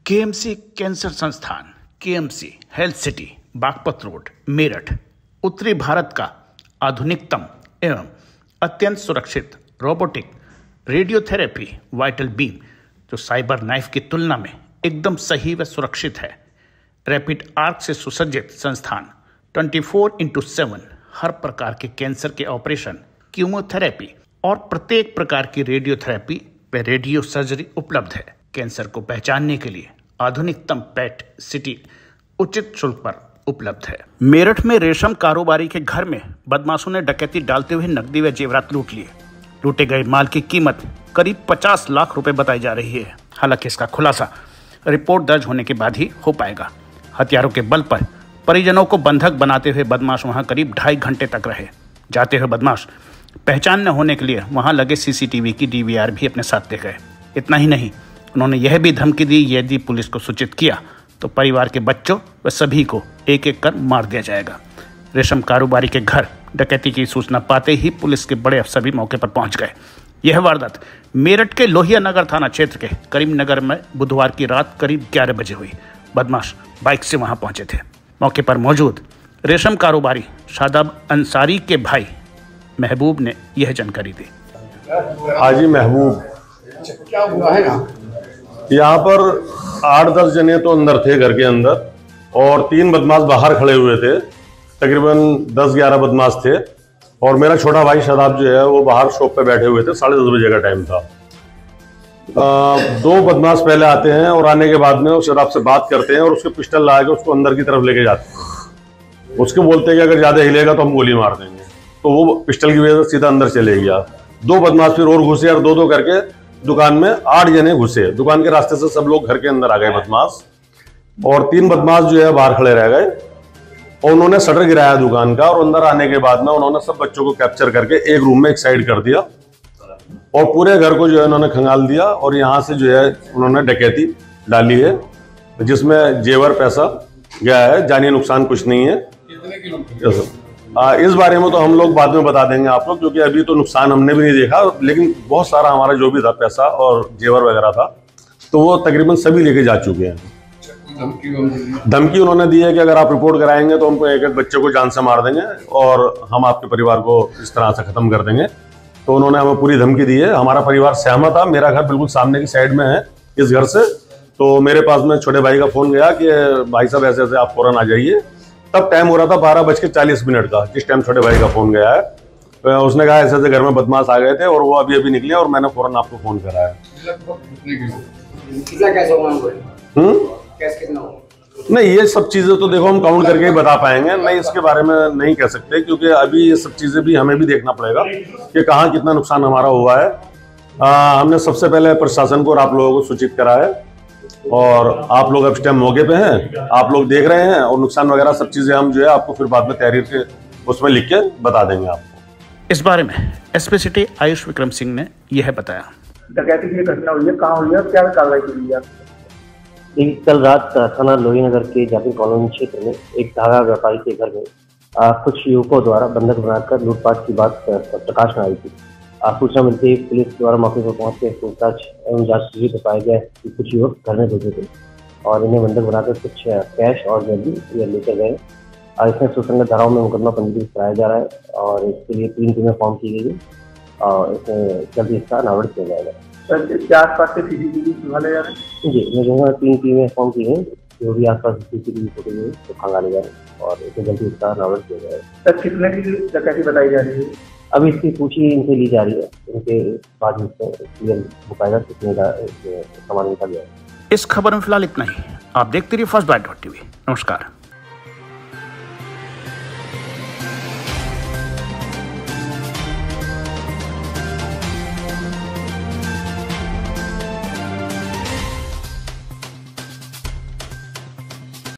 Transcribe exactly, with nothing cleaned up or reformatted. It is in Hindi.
केएमसी कैंसर संस्थान, KMC health city, Baghpat road, Meerut, उत्तरी भारत का आधुनिकतम एवं अत्यंत सुरक्षित रोबोटिक रेडियोथेरेपी वाइटल बीम, जो साइबर नाइफ की तुलना में एकदम सही व सुरक्षित है। रैपिड आर्क से सुसज्जित संस्थान चौबीस इंटू सेवन हर प्रकार के कैंसर के ऑपरेशन, कीमोथेरेपी और प्रत्येक प्रकार की रेडियोथेरेपी व रेडियो सर्जरी उपलब्ध है। कैंसर को पहचानने के लिए आधुनिकतम पेट सिटी उचित शुल्क पर उपलब्ध है। मेरठ में रेशम कारोबारी के घर में बदमाशों ने डकैती डालते हुए नकदी व जेवरात लूट लिए। लूटे गए माल की कीमत करीब पचास लाख रुपए बताई जा रही है। हालांकि इसका खुलासा रिपोर्ट दर्ज होने के बाद ही हो पाएगा। हथियारों के बल पर परिजनों को बंधक बनाते हुए बदमाश वहां करीब ढाई घंटे तक रहे। जाते हुए बदमाश पहचान न होने के लिए वहां लगे सीसीटीवी की डीवीआर भी अपने साथ ले गए। इतना ही नहीं, उन्होंने यह भी धमकी दी, यदि पुलिस को सूचित किया तो परिवार के बच्चों व सभी को एक एक कर मार दिया जाएगा। रेशम कारोबारी के घर डकैती की सूचना पाते ही पुलिस के बड़े अफसर भी मौके पर पहुंच गए। यह वारदात मेरठ के लोहिया नगर थाना क्षेत्र के करीमनगर में बुधवार की रात करीब ग्यारह बजे हुई। बदमाश बाइक से वहां पहुंचे थे। मौके पर मौजूद रेशम कारोबारी शादाब अंसारी के भाई महबूब ने यह जानकारी दी। हाजी महबूब, क्या हुआ है यहाँ? यहाँ पर आठ दस जने तो अंदर थे घर के अंदर, और तीन बदमाश बाहर खड़े हुए थे। तकरीबन दस ग्यारह बदमाश थे, और मेरा छोटा भाई शादाब जो है वो बाहर शॉप पे बैठे हुए थे। साढ़े दस बजे का टाइम था। आ, दो बदमाश पहले आते हैं और आने के बाद में वो शराब से बात करते हैं और उसके पिस्टल ला के उसको अंदर की तरफ लेके जाते हैं। उसके बोलते हैं कि अगर ज्यादा हिलेगा तो हम गोली मार देंगे। तो वो पिस्टल की वजह से सीधा अंदर चले गया। दो बदमाश फिर और घुसे और दो दो करके दुकान में आठ जने घुसे। दुकान के रास्ते से सब लोग घर के अंदर आ गए बदमाश, और तीन बदमाश जो है बाहर खड़े रह गए। और उन्होंने शटर गिराया दुकान का, और अंदर आने के बाद में उन्होंने सब बच्चों को कैप्चर करके एक रूम में एक साइड कर दिया, और पूरे घर को जो है उन्होंने खंगाल दिया। और यहाँ से जो है उन्होंने डकैती डाली है, जिसमें जेवर पैसा गया है। जानी नुकसान कुछ नहीं है। आ, इस बारे में तो हम लोग बाद में बता देंगे आप लोग, क्योंकि अभी तो नुकसान हमने भी नहीं देखा। लेकिन बहुत सारा हमारा जो भी था पैसा और जेवर वगैरह था, तो वो तकरीबन सभी लेके जा चुके हैं। धमकी उन्होंने दी है कि अगर आप रिपोर्ट कराएंगे तो हमको एक एक बच्चे को जान से मार देंगे और हम आपके परिवार को इस तरह से खत्म कर देंगे। तो उन्होंने हमें पूरी धमकी दी है। हमारा परिवार सहमत था। मेरा घर बिल्कुल सामने की साइड में है इस घर से। तो मेरे पास में छोटे भाई का फोन गया कि भाई साहब ऐसे ऐसे आप फौरन आ जाइए। तब टाइम हो रहा था बारह बज के चालीस मिनट का, जिस टाइम छोटे भाई का फोन गया है। उसने कहा ऐसे ऐसे घर में बदमाश आ गए थे और वो अभी अभी निकले, और मैंने फौरन आपको फोन करा है। नहीं, ये सब चीजें तो देखो हम काउंट करके ही बता पाएंगे। नहीं, इसके बारे में नहीं कह सकते, क्योंकि अभी ये सब चीजें भी हमें भी देखना पड़ेगा कि कहाँ कितना नुकसान हमारा हुआ है। आ, हमने सबसे पहले प्रशासन को और आप लोगों को सूचित करा है, और आप लोग अब इस टाइम मौके पे हैं, आप लोग देख रहे हैं, और नुकसान वगैरह सब चीजें हम जो है आपको फिर बाद में तहरीर के उसमें लिख के बता देंगे आपको। इस बारे में एसपी सिटी आयुष विक्रम सिंह ने यह बताया। डकैती की घटना हुई है, कहाँ हुई है, क्या कार्रवाई की गई है? कल रात थाना लोहिया नगर के जाकिर कॉलोनी क्षेत्र में एक धागा व्यापारी के घर में आ, कुछ युवकों द्वारा बंधक बनाकर लूटपाट की बात प्रकाश में आई थी। सूचना मिलते ही पुलिस द्वारा मौके पर पहुंच के पूछताछ एवं जांच की तो पाया गया कि कुछ युवक घर में घुसे थे और इन्हें बंधक बनाकर कुछ कैश और ज्वेलरी ये लेकर गए। और इसमें सुसंगत धाराओं में मुकदमा पंजीकृत कराया जा रहा है, और इसके लिए तीन टीमें फॉर्म की गई है, और इसमें जल्दी इसका अनावरण किया जाएगा। सर, इसके आसपास से सीसीटीवी खंगाले जा रहे हैं? जी, मैं कहूँगा तीन टीमें फॉर्म की गई, जो भी आसपास सीसीटीवी फुटेज है तो खंगाले जा रहे हैं, और इसमें जल्दी इसका अनावरण किया जाएगा। सर, कितने की डकैती बताई जा रही है? अभी इसकी सूची इनसे ली जा रही है, इनके बाद क्लियर बकायदा कितने का सामान निकाल जाएगा। इस खबर में फिलहाल इतना ही। आप देखते रहिए फर्स्ट बाइट डॉट टीवी। नमस्कार।